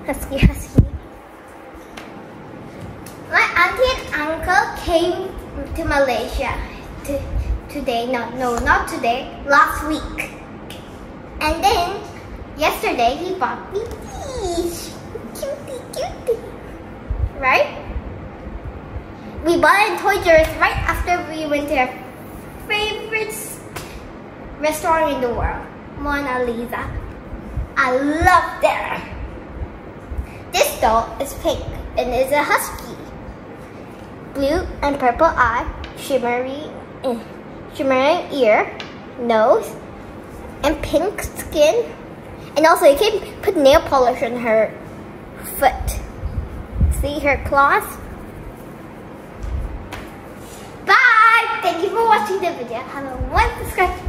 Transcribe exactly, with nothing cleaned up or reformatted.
Husky, husky. My auntie and uncle came to Malaysia to, today. No, no, not today. Last week. And then yesterday he bought me these. Cutie, cutie. Right? We bought it in Toys R Us right after we went to our favorite restaurant in the world, Mona Lisa. I love that. This doll is pink and is a husky. Blue and purple eye, shimmery, shimmering ear, nose, and pink skin. And also you can put nail polish on her foot. See her claws? Bye! Thank you for watching the video. Have a wonderful subscribe.